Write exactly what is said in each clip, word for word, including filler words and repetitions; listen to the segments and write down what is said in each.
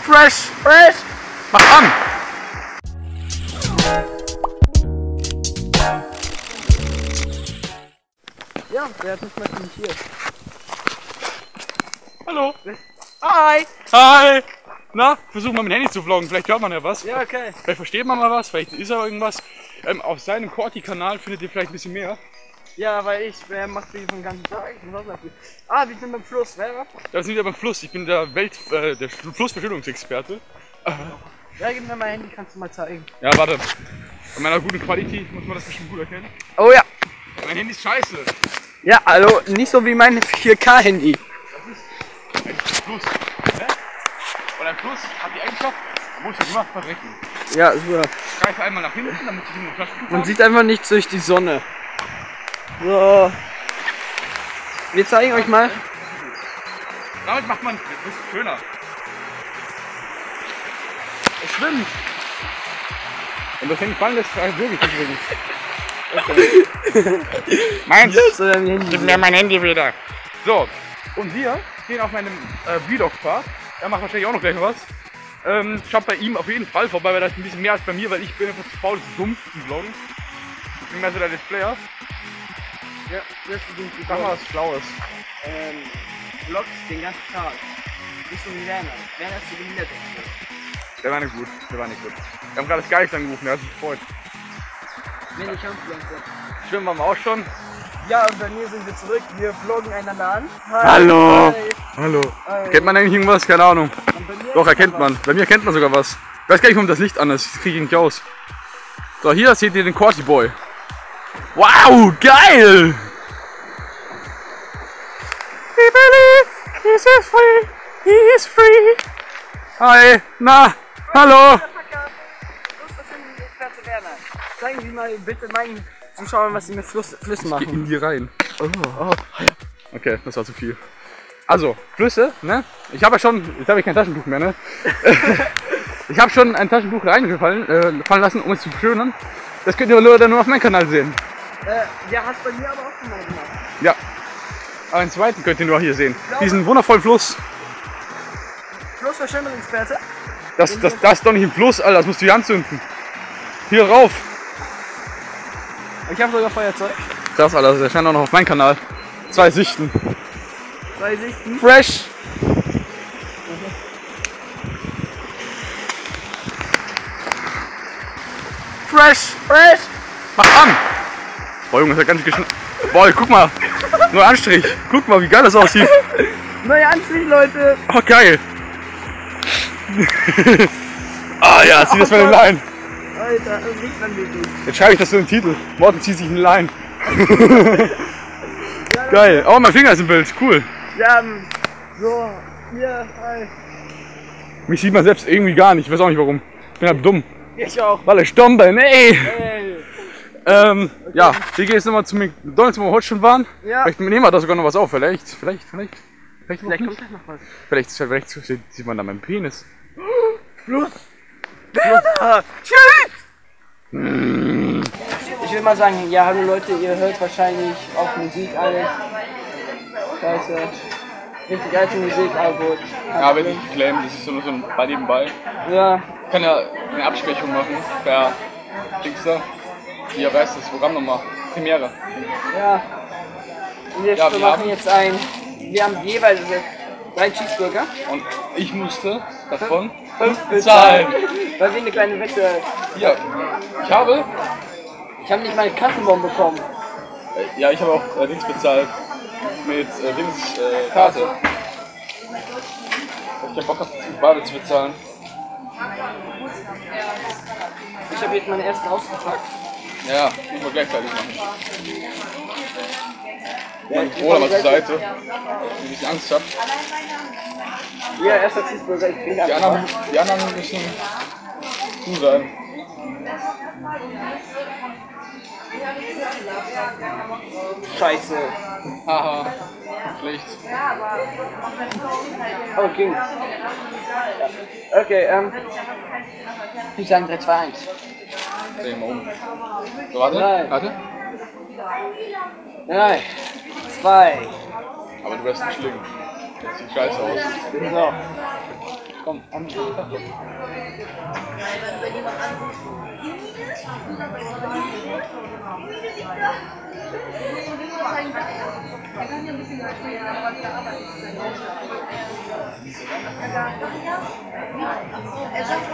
Fresh! Fresh! Mach an! Ja, der hat nicht mal kommentiert. Hallo! Hi! Hi! Na, versuchen wir mit dem Handy zu vloggen, vielleicht hört man ja was. Ja, okay. Vielleicht versteht man mal was, vielleicht ist ja irgendwas. Ähm, auf seinem Corti-Kanal findet ihr vielleicht ein bisschen mehr. Ja, weil ich, wer macht die den ganzen Tag? Ich muss auch ah, wir sind beim Fluss, wer? Da sind wir beim Fluss, ich bin der Welt, äh, der Flussverschüttungsexperte. Ja, gib mir mein Handy, kannst du mal zeigen. Ja, warte. Bei meiner guten Qualität muss man das bestimmt gut erkennen. Oh ja. Mein Handy ist scheiße. Ja, also nicht so wie mein vier K Handy. Das ist ein Fluss. Ne? Und ein Fluss hat die Eigenschaft, man muss ja immer verrecken. Ja, super. Ich greife einmal nach hinten, damit ich in den Taschentuch Man habe. sieht einfach nichts durch die Sonne. So. Wir zeigen euch mal. Damit macht man es bisschen schöner. Es schwimmt. Und das Handy fallen lässt, ist wirklich übrigens. Okay. Meins! Yes, oder mein Handy. Gib mir mein Handy wieder. So, und wir gehen auf meinem äh, Vlog-Fahrt. Er macht wahrscheinlich auch noch gleich was. Ähm, schaut bei ihm auf jeden Fall vorbei, weil das ist ein bisschen mehr als bei mir, weil ich bin einfach zu faul, zu dumm zum Vloggen. Ich bin mehr so der Displayer. Ja, das ist ein Sag mal was Schlaues. Ähm, Vlogs den ganzen Tag. Nicht so wie Werner. Werner ist so behindert. Der war nicht gut, der war nicht gut. Wir haben gerade das Geist angerufen, der hat sich gefreut. Nee, nicht Influencer. Schwimmen waren wir auch schon. Ja, und bei mir sind wir zurück. Wir vloggen einander an. Hi. Hallo! Hi. Hallo! Hi. Kennt man eigentlich irgendwas? Keine Ahnung. Und bei mir Doch, ist erkennt was. man. Bei mir kennt man sogar was. Ich weiß gar nicht, warum das Licht an ist. Das kriege ich nicht aus. So, hier seht ihr den Corti Boy. Wow, geil! We believe he is free. He is free. Hi, na, hallo. Zeigen Sie mal bitte meinen Zuschauern, was sie mit Fluss, Flüssen Geh machen. in die rein. Oh. Okay, das war zu viel. Also, Flüsse, ne? Ich habe ja schon, jetzt habe ich kein Taschentuch mehr, ne? Ich habe schon ein Taschentuch reingefallen äh, fallen lassen, um es zu verschönern. Das könnt ihr nur, nur auf meinem Kanal sehen. Äh, ja, hast bei mir aber auch schon mal gemacht. Ja. Aber den zweiten könnt ihr nur hier sehen. Diesen wundervollen Fluss. Flussverschönerungsexperte. Das, das, das ist doch nicht ein Fluss, Alter, das musst du hier anzünden. Hier rauf. Ich habe sogar Feuerzeug. Das, Alter, das erscheint auch noch auf meinem Kanal. Zwei Sichten. Zwei Sichten. Fresh. Fresh. Fresh! Mach an! Boah, Junge, das ist ja ganz geschnitten. Boah, guck mal. Nur Anstrich. Guck mal, wie geil das aussieht. Neue Anstrich, Leute! Oh, geil. Ah ja, zieh das mal in den Line. Alter, das riecht an mir gut. Jetzt schreibe ich das so im Titel. Morten zieht sich in den Line. Geil. Oh, mein Finger ist im Bild. Cool. Ja, ähm, so, hier, hi. Mich sieht man selbst irgendwie gar nicht. Ich weiß auch nicht warum. Ich bin halt dumm. Ich auch. Weil ich dumm bin. Ey. Hey. Ähm, ja, wir gehen jetzt nochmal zu McDonalds, wo wir heute schon waren. Ja. Vielleicht nehmen wir da sogar noch was auf. Vielleicht, vielleicht, vielleicht. Vielleicht, Vielleicht nicht. kommt gleich noch was. Vielleicht, vielleicht sieht man da meinen Penis. Fluss! Werner! Tschüss! Ich will mal sagen, ja, hallo Leute, ihr hört wahrscheinlich auch Musik alles. Scheiße. Richtig alte Musik, aber gut. Ja, wenn ich claim, das ist so nur so ein bei nebenbei. Ja, Ich kann ja eine Absprechung machen per Dingster. Wie heißt das Programm nochmal? Premiere. ja. Und wir Ja, wir machen haben- jetzt ein. Wir haben jeweils drei Cheeseburger. Und ich musste davon Fünf bezahlen. Weil wir eine kleine Wette. Ja, ich habe. Ich habe nicht meine Kassenbon bekommen. Äh, ja, ich habe auch äh, Dings bezahlt. Mit äh, Dings äh, Karte. Ich hab Bock auf die Bade zu bezahlen. Ich habe jetzt meinen ersten ausgepackt. Ja, ja, müssen wir gleichzeitig machen. Ja, Mein Bruder mal zur Seite, weil ich ein bisschen Angst habe. Ja, erster Cheeseburger, ich bin Die anderen, die anderen müssen zu sein. Scheiße. Haha, schlecht. Oh, ging. Ja. Okay, ähm. Ich sage drei, zwei, eins. Dreh mal um. So, warte, Nein. warte. drei, zwei. Aber du wärst nicht schlimm. Das sieht scheiße aus. So. Komm. Warum haben die gedacht? Er kann ja ein bisschen erzählen, was er arbeitet. Er sagt,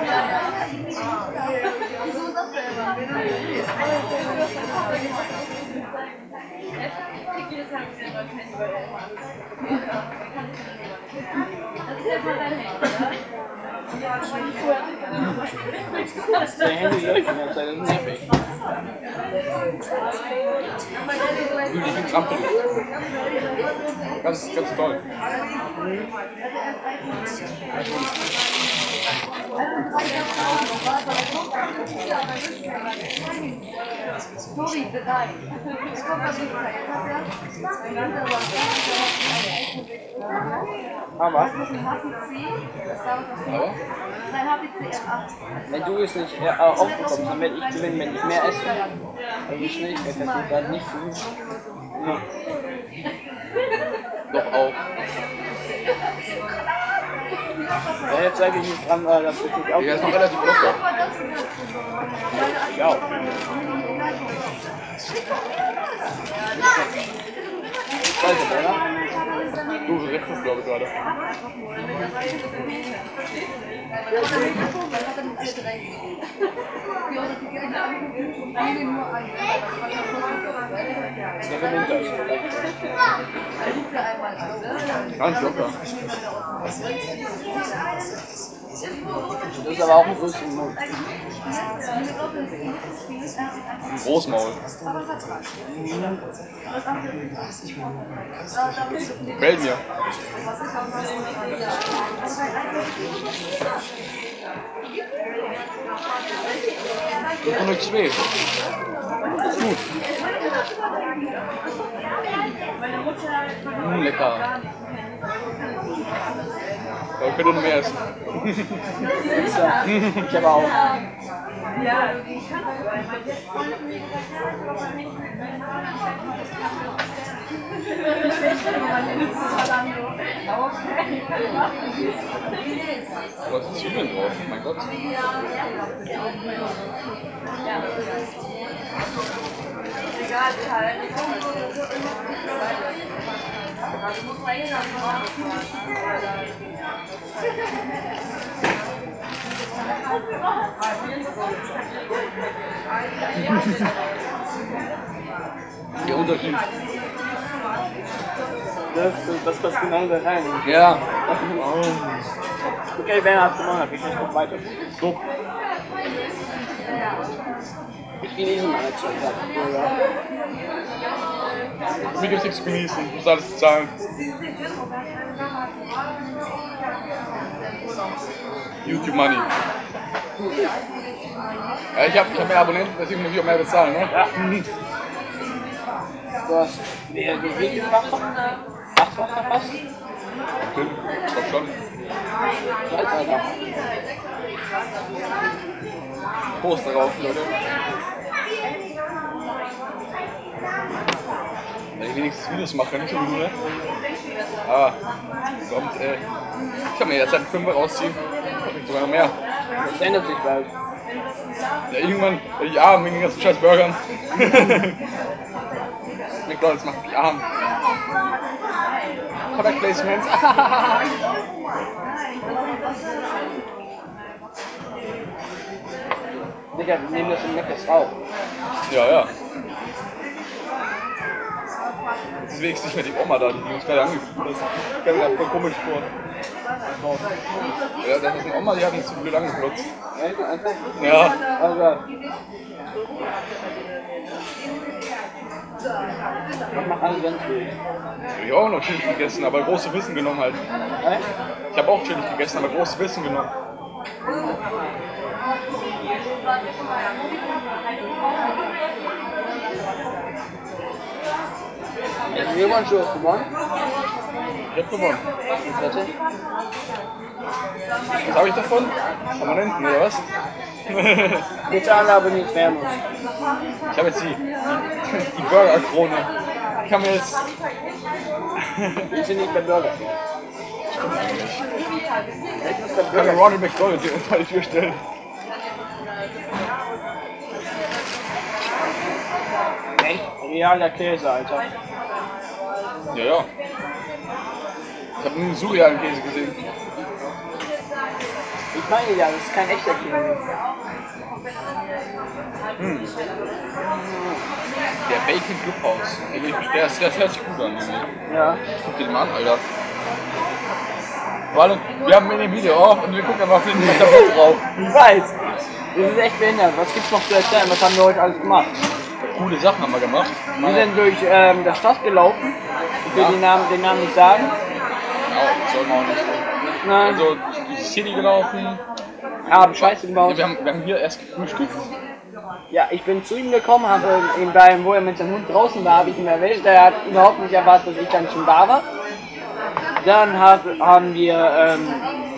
wieso sagt er immer? Kriegt jedes Mal ein neues Handy, weil er immer alles. Das ist einfach dein Handy, oder? Dein Handy läuft die ganze Zeit, das ist nervig. Ich bin krampelig. Ganz, ganz toll. Sorry, drei. Aber, Aber? Nein, H P C F acht. wenn du es nicht äh, aufbekommst, dann werde ich gewinnen, wenn ich mehr esse. Also die Schnelligkeit hat mir gerade nicht so. Ja. Doch auch. Ja, jetzt sage ich nicht dran, weil das wird nicht auch. Ja, ist noch relativ locker. Ja. Scheiße, oder? Du rechnest, glaube ich, gerade. Der gewinnt das. Ganz locker. Das ist aber auch ein größerer Mund. Ein Großmaul. Gefällt mir. fünfhundertzwei. Ist gut. Mmh, lecker. Aber wir können noch mehr essen. Ich habe auch. Du hast Zwiebeln drauf, mein Gott. Egal, halt. Der Unterschied. Das, das passt genau da rein. Ja. Okay, wer hat gewonnen? Ich nicht noch weiter. So. Ich genieße meine Zeit. Mir gibt's nichts zu genießen. Ich muss alles bezahlen. YouTube Money. Ja, ich habe ich hab mehr Abonnenten, deswegen muss ich auch mehr bezahlen, ne? Ja. Du hast mehr Gewicht gemacht. Achtfach verpasst. Okay, ich glaub schon. Alter. Prost darauf, Leute. Wenn ich wenigstens Videos mache, nicht so wie du, ne? Aber, kommt, ey. Ich kann mir jetzt einen Fünfer rausziehen. Vielleicht sogar noch mehr. Das ändert sich bald. Ja, irgendwann werde ich arm wegen den ganzen scheiß Burgern. McDonald's macht mich arm. Product Placements. Digga, wir nehmen das im Meckes auf. Ja, ja. Jetzt ist wenigstens nicht mehr die Oma da, die uns gerade angeguckt hat. Ich kam mir voll komisch vor. Ja, das ist eine Oma, die hat uns zu blöd angeklotzt. Ja. Also. Ich mach alle ganz ruhig. Ich habe auch noch chillig gegessen, aber große Wissen genommen halt. Ich habe auch chillig gegessen, aber große Wissen genommen. Hast du jemand schon was gewonnen? Ich hab gewonnen. Warte. Was habe ich davon? Abonnenten oder was? Bitte alle abonniert werden. Ich habe jetzt die, die Burger-Krone. Ich kann mir jetzt... Ich bin nicht bei Burger. Ich machen eigentlich? Ich muss das Kann Burger. Ronald McDonald hier unter die Tür stellen. Echt? Realer Käse, Alter. Ja, ja. Ich habe nur einen surrealen Käse gesehen. Ich meine ja, das ist kein echter Käse. Hm. Der Bacon Clubhouse. Der, ist, der hört sich gut an. Ja. Guck dir den mal an, Alter. Vor allem, wir haben in dem Video auch und wir gucken einfach auf den Tablet drauf. Ich weiß. Das ist echt behindert. Was gibt's noch zu erzählen? Was haben wir heute alles gemacht? Coole Sachen haben wir gemacht. Wir sind durch ähm, der Stadt gelaufen. Ich will Ja. den, Namen, den Namen nicht sagen. Ja, das soll man auch nicht. Nein. Also, durch die City gelaufen. Haben Scheiße gebaut. Ja, wir, haben, wir haben hier erst gefrühstückt. Ja, ich bin zu ihm gekommen, habe ihn beim, wo er mit seinem Hund draußen war, habe ich ihn erwischt. Er hat überhaupt nicht erwartet, dass ich dann schon da war. Dann hab, haben wir, ähm,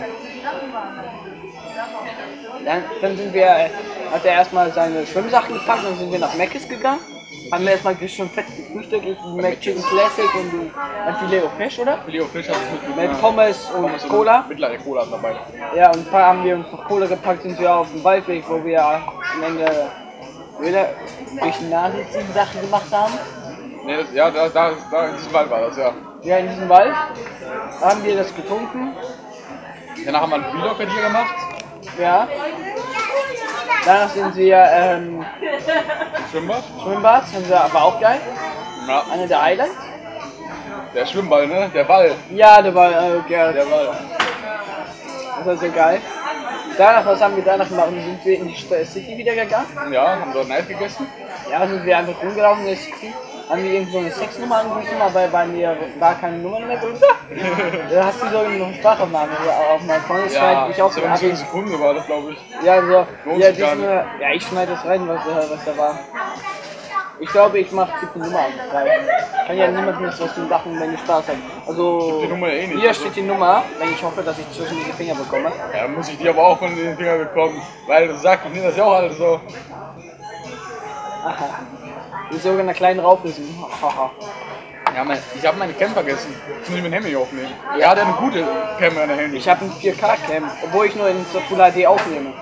dann, dann sind wir, äh, hat er erstmal seine Schwimmsachen gepackt, dann sind wir nach Mc's gegangen. Haben wir erstmal schon fett gefrühstückt, ich Mac Chicken Classic und du ein Filet of Fish, oder? Filet of Fish hat es mit, Mit Pommes und Pommes Cola. Mittlere Cola hatten dabei. Ja, und ein paar haben wir uns noch Cola gepackt, sind wir auf dem Waldweg, wo wir am Ende wieder durch die Nase ziehen Sachen gemacht haben. Nee, das, ja, da, da, da in diesem Wald war das, ja. Ja, in diesem Wald haben wir das getrunken. Danach haben wir einen Vlog bei dir gemacht. Ja. Danach sind wir ähm, Im Schwimmbad. Schwimmbad, sind wir aber auch geil. Ja, Einer der Highlights. der Schwimmball, ne? Der Ball. Ja, der war äh, geil. Der Ball. Das war so geil. Danach, was haben wir danach gemacht? Sind wir in die St- City wieder gegangen. Ja, haben dort Eis gegessen. Ja, sind wir einfach rumgelaufen in der City. Haben wir irgendwo eine Sexnummer angerufen, aber bei mir war keine Nummer mehr drunter. Da hast du so noch eine Sprachaufnahme auf meinem Freundeskreis. Ja, ich auch so hab zehn ich- Sekunden war das, glaube ich. Ja, so. Lohnt Ja, sich gar diesen, ja, ich schneide das rein, was, äh, was da war. Ich glaube, ich mache die Nummer an. Weil kann ja niemand wissen, was die machen, wenn ich Spaß habe. Also, Die Nummer ja eh nicht, hier also. steht die Nummer, wenn ich hoffe, dass ich zwischen die Finger bekomme. Ja, muss ich die aber auch von den Fingern bekommen. Weil du sagst, ich nehme das ja auch alles so. Aha. Die ist sogar eine kleine Raubwissen. Haha. Ja, mein, ich habe meine Cam vergessen. Ich muss ich mein Handy aufnehmen. Er hat ja eine gute Cam in der Handy. Ich habe ein vier K Cam, obwohl ich nur in Full H D aufnehme.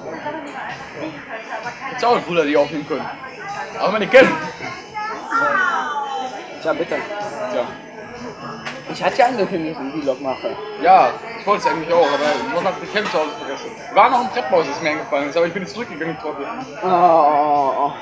Jetzt auch ein Bruder, die aufnehmen können. Aber meine Cam. Tja, bitte. Ja. Ich hatte ja angekündigt, dass ich einen Vlog mache. Ja, ich wollte es eigentlich auch, aber ich habe die Cam zu Hause vergessen. War noch im Treppenhaus, ist mir eingefallen ist, aber ich bin jetzt zurückgegangen, Trottel. Oh, oh, oh.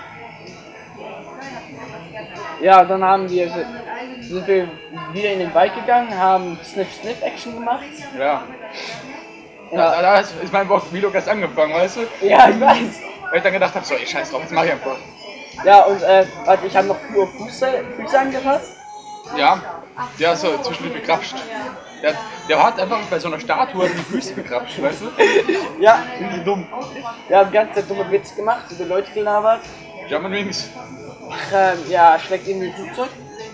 Ja, dann haben wir, sind wir wieder in den Wald gegangen, haben Sniff-Sniff-Action gemacht. Ja. Ja, Da, da ist ist mein Vlog erst angefangen, weißt du? ja ich weiß. Weil ich dann gedacht habe, so, ey, scheiß drauf, jetzt mach ich einfach. Ja, und äh, warte, ich habe noch nur Füße, Füße angefasst. Ja, der ist so zwischendurch begrapscht. Der, der hat einfach bei so einer Statue die Füße begrapscht, weißt du? Ja, Wie dumm. wir haben die ganze Zeit dumme Witze gemacht, über Leute gelabert. German Wings. Ähm, ja, schlägt irgendwie Flugzeug.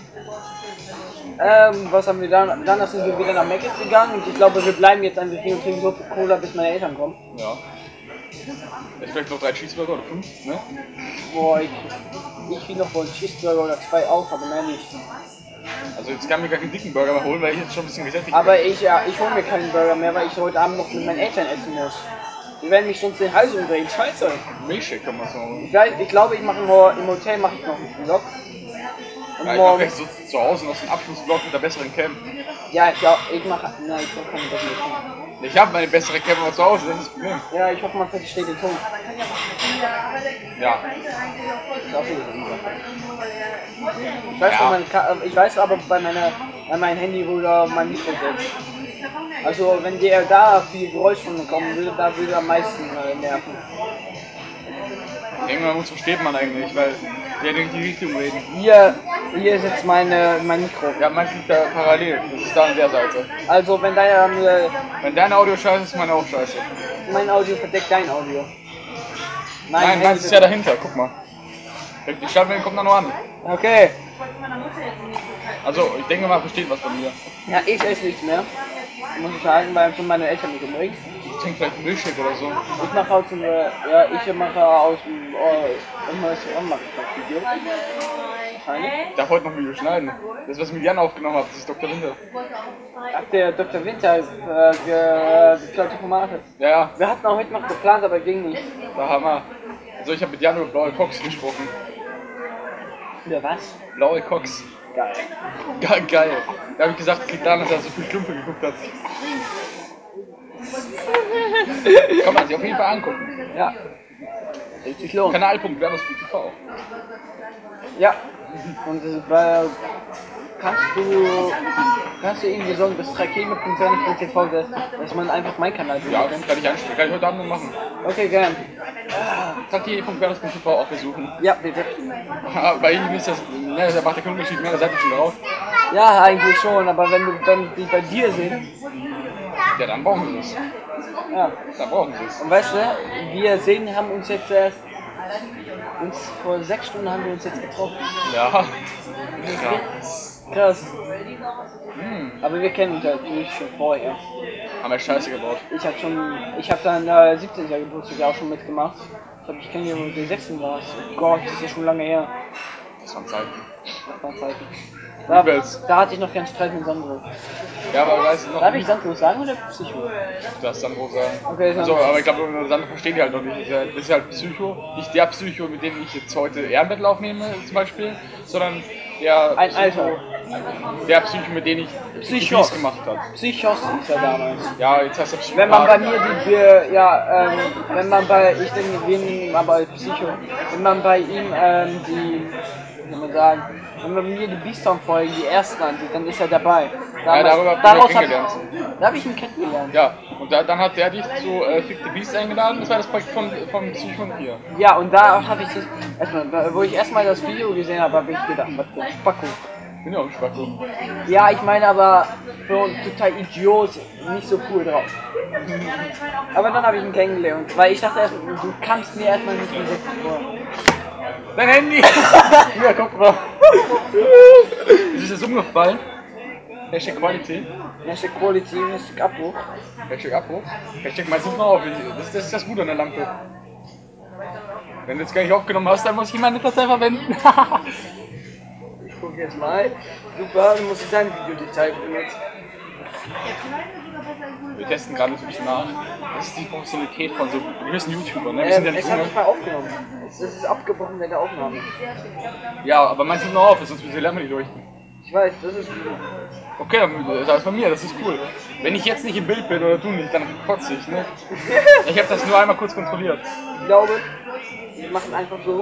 Ähm, was haben wir dann? Danach sind wir wieder nach Mc's gegangen und ich glaube, wir bleiben jetzt einfach hier und trinken so viel Cola, bis meine Eltern kommen. Ja. Jetzt vielleicht noch drei Cheeseburger oder fünf, ne? Boah, ich, ich will noch wohl einen Cheeseburger oder zwei auf, aber nein, nicht. Also jetzt kann ich mir gar keinen dicken Burger mehr holen, weil ich jetzt schon ein bisschen gesättigt Aber ich, ja, ich hole mir keinen Burger mehr, weil ich heute Abend noch mit meinen Eltern essen muss. Die werden mich sonst den Hals umdrehen, scheiße. bin. Milchshake kann man so holen. Ich, weiß, ich glaube, ich mache im, im Hotel mache ich noch einen Vlog. Und Ja, ich mach morgen, echt so zu Hause noch so einen Abschlussvlog mit der besseren Cam. ja, ich glaube, ich mache, nein, ich mache keine bessere Ton. Ich habe meine bessere Cam aber zu Hause, das ist das Problem. Ja, ich hoffe, man versteht den Ton. Ja. Ich hoffe, ich weiß, Ja. bei meinem Ka- ich weiß aber bei meiner, bei meinem Handy, wo da mein Mikro sitzt. Also wenn der da viel Geräusch von mir kommen würde, da würde er am meisten äh, nerven. Irgendwann muss versteht man eigentlich, weil der in die Richtung reden. Hier, hier sitzt meine, mein Mikro. Ja, meins liegt da parallel, das ist da an der Seite. Also wenn dein, äh, Wenn dein Audio scheiße ist, ist mein auch scheiße. mein Audio verdeckt dein Audio. Mein Nein, Handy meins ist ja dahinter, guck mal. Die Schallwellen kommt da noch an. Okay. Also, ich denke mal, versteht was von mir. Ja, ich esse nichts mehr. Muss ich sagen, weil schon meine Eltern mich umbringen. Ich trinke vielleicht einen Milchshake oder so. Ich mache aus dem, äh, ja, ich mache aus dem, äh, im Restaurant mache ich das Video. wahrscheinlich. Ich darf heute noch ein Video schneiden. Das, was ich mit Jan aufgenommen habe, das ist Doktor Winter. Ach, der Doktor Winter ist äh, ge, geklaute Tomate. Ja, ja, Wir hatten auch heute noch geplant, aber ging nicht. da haben wir. Also ich habe mit Jan über blaue Cox gesprochen. Wieder was? Blaue Cox. Geil. Ge geil. Da habe ich gesagt, es liegt daran, dass er so viel Klumpe geguckt hat. Kann man sich auf jeden Fall angucken. Ja. Richtig lohnt. Kanal.werbungsbild.tv. Ja. Und äh, weil, kannst du kannst du irgendwie sagen, dass trakeme.werbungsbild.tv, dass, dass man einfach meinen Kanal sieht? Ja, kann ich einstellen. Kann ich heute Abend noch machen. Okay, gern. Trakeme.werbungsbild.tv auch besuchen. Ja, bitte. Bei ihm ist das, ne, da macht der keinen Unterschied mehr, da seid ihr schon drauf. Ja, eigentlich schon, aber wenn du wenn die bei dir sind, Ja, dann brauchen wir es. ja. Dann brauchen wir es. Und weißt du, wir sehen, haben uns jetzt erst, uns vor sechs Stunden haben wir uns jetzt getroffen. Ja. Ja. Krass. Hm. Aber wir kennen uns halt nicht schon vorher. Haben wir Scheiße gebaut. Ich habe schon, ich habe dann äh, siebzehnten Geburtstag ja auch schon mitgemacht. Ich glaube, ich kenne ja den sechsten war es. Oh Gott, das ist ja schon lange her. Das waren Zeiten. Das waren Zeiten. Da, Übelst. da hatte ich noch keinen Streit mit Sandro. Ja, aber weißt du noch. Darf ich Sandro sagen oder Psycho? Du darfst Sandro sagen. Okay, So, Sandro. aber ich glaube, Sandro versteht die halt noch nicht. Das ist halt- das ist halt Psycho. Nicht der Psycho, mit dem ich jetzt heute Ehrenmittel aufnehme, zum Beispiel, sondern der Ein Psycho, Alter. der Psycho, mit dem ich Psychos. Psychos gemacht habe. Psychos ist er damals. Ja, jetzt heißt er Psycho. Wenn man bei mir die, die ja, ähm, wenn man bei, ich denke, wir nehmen ihn aber als Psycho, wenn man bei ihm, ähm, die, wie soll man sagen, wenn man mir die Beasttown-Folgen, die ersten ansieht, dann ist er dabei. Ja, darüber hab ich daraus ihn hab, kennengelernt. da habe ich ihn kennengelernt. Ja, und da, dann hat der dich zu äh, Fick the Beast eingeladen. Das war das Projekt von, von Psycho und hier. Ja, und da habe ich das, erstmal, wo ich erstmal das Video gesehen habe, habe ich gedacht, was für ein Spacko. Bin ja auch ein Spacko. Ja, ich meine aber, so ein total Idiot, nicht so cool drauf. Aber dann habe ich ihn kennengelernt, weil ich dachte erst, du kannst mir erstmal nicht wie sechs vor. Dein Handy! Ja, guck mal. Das ist jetzt umgefallen. Hashtag Qualität. Hashtag Quality, Hashtag Abbruch. Hashtag Abbruch. Hashtag meistens noch auf. Das, das ist das Gute an der Lampe. Wenn du jetzt gar nicht aufgenommen hast, dann muss ich meine Datei verwenden. Ich gucke jetzt mal. Super, du musst jetzt dein Videodetail benutzen. Wir testen gerade natürlich nach. Das ist die Professionalität von so gewissen YouTubern. Ne? Wir sind ja Ähm, nicht es hat Junge. nicht mal aufgenommen. Es es ist abgebrochen mit der Aufnahme. Ja, aber meistens noch auf, sonst wir lernen wir die leuchten. Ich weiß, das ist. Okay, dann ist alles bei mir, das ist cool. Wenn ich jetzt nicht im Bild bin oder du nicht, dann kotze ich, ne? Ich habe das nur einmal kurz kontrolliert. Ich glaube, wir machen einfach so.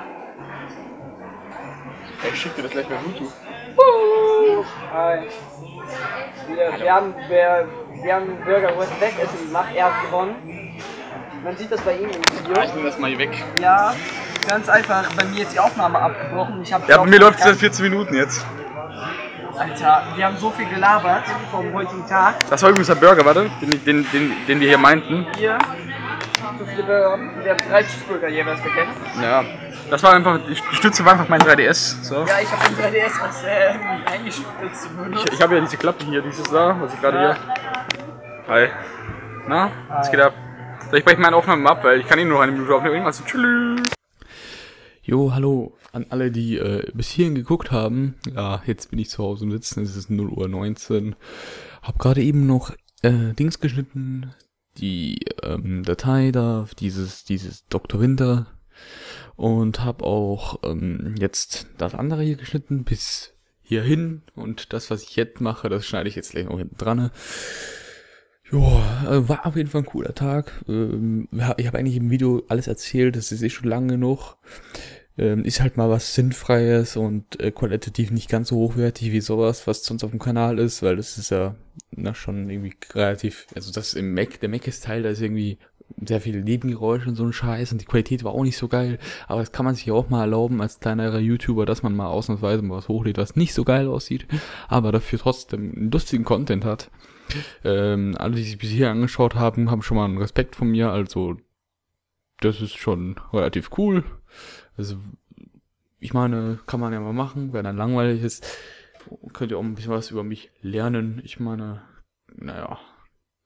Ich schick dir das gleich bei YouTube. Hi. Wir, wir, haben, wir, wir haben Burger West Wegessen gemacht, er hat gewonnen. Man sieht das bei ihm im Video. Ja, ich nehme das mal hier weg. Ja, ganz einfach, bei mir jetzt die Aufnahme abgebrochen. Ich hab Ja, bei mir läuft es seit vierzehn Minuten jetzt. Alter, wir haben so viel gelabert vom heutigen Tag. Das war übrigens der Burger, warte, den, den, den, den wir hier meinten. Hier, so viele Burger. Wir haben drei Cheeseburger jeweils bekommen. Ja, das war einfach, die Stütze war einfach mein drei D S. So. Ja, ich habe den drei D S als äh, eingestützt benutzt. Ich, ich habe ja diese Klappe hier, dieses da, was ich gerade Ja. hier. Hi. Na, was geht ab? So, ich breche meine Aufnahmen ab, weil ich kann eh nur noch eine Minute aufnehmen. Also tschüss. Jo, hallo an alle, die äh, bis hierhin geguckt haben. Ja, jetzt bin ich zu Hause und sitzen, es ist null Uhr neunzehn. Hab gerade eben noch äh, Dings geschnitten, die ähm, Datei da, dieses, dieses Doktor Winter. Und hab auch ähm, jetzt das andere hier geschnitten bis hierhin. Und das, was ich jetzt mache, das schneide ich jetzt gleich noch hinten dran. Jo, äh, war auf jeden Fall ein cooler Tag. Ähm, ja, ich habe eigentlich im Video alles erzählt, das ist eh schon lang genug. Ähm, ist halt mal was Sinnfreies und äh, qualitativ nicht ganz so hochwertig wie sowas, was sonst auf dem Kanal ist, weil das ist ja na, schon irgendwie relativ, also das im Mac, der Mac ist Teil, da ist irgendwie sehr viele Nebengeräusche und so ein Scheiß und die Qualität war auch nicht so geil, aber das kann man sich auch mal erlauben als kleinerer YouTuber, dass man mal ausnahmsweise mal was hochlädt, was nicht so geil aussieht, aber dafür trotzdem einen lustigen Content hat. Ähm, alle, die sich bis hier angeschaut haben, haben schon mal einen Respekt von mir, also das ist schon relativ cool. Also ich meine, kann man ja mal machen, wenn dann langweilig ist, könnt ihr auch ein bisschen was über mich lernen. Ich meine, naja,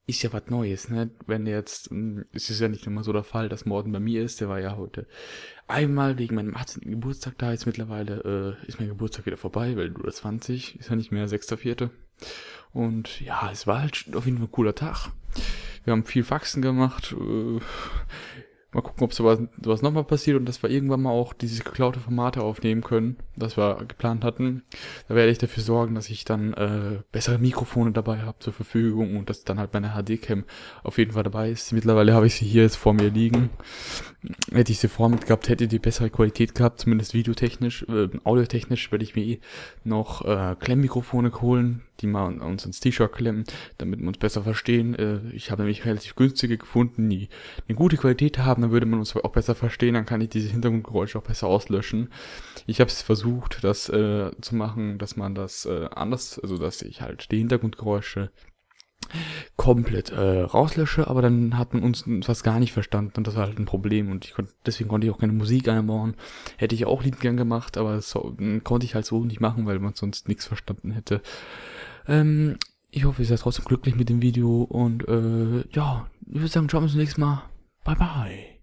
ist ja was Neues, ne? Wenn jetzt, mh, es ist ja nicht immer so der Fall, dass Morten bei mir ist, der war ja heute einmal wegen meinem achtzehnten Geburtstag da, jetzt mittlerweile äh, ist mein Geburtstag wieder vorbei, weil du das zwanzig, ist ja nicht mehr sechster vierte Und ja, es war halt auf jeden Fall ein cooler Tag. Wir haben viel Faxen gemacht, äh, mal gucken, ob sowas, sowas nochmal passiert und dass wir irgendwann mal auch diese geklaute Formate aufnehmen können, das wir geplant hatten. Da werde ich dafür sorgen, dass ich dann äh, bessere Mikrofone dabei habe zur Verfügung und dass dann halt meine H D-Cam auf jeden Fall dabei ist. Mittlerweile habe ich sie hier jetzt vor mir liegen. Hätte ich sie vor mir gehabt, hätte die bessere Qualität gehabt, zumindest videotechnisch. Äh, audiotechnisch werde ich mir eh noch äh, Klemmmikrofone holen, die mal uns ins T-Shirt klemmen, damit wir uns besser verstehen. Äh, ich habe nämlich relativ günstige gefunden, die eine gute Qualität haben, dann würde man uns auch besser verstehen, dann kann ich diese Hintergrundgeräusche auch besser auslöschen. Ich habe es versucht, das äh, zu machen, dass man das äh, anders, also dass ich halt die Hintergrundgeräusche komplett äh, rauslösche, aber dann hat man uns fast gar nicht verstanden und das war halt ein Problem und ich konnte, deswegen konnte ich auch keine Musik einbauen. Hätte ich auch lieb gern gemacht, aber so, konnte ich halt so nicht machen, weil man sonst nichts verstanden hätte. Ähm, ich hoffe, ihr seid trotzdem glücklich mit dem Video und äh, ja, ich würde sagen, schauen wir uns nächstes Mal. Bye bye.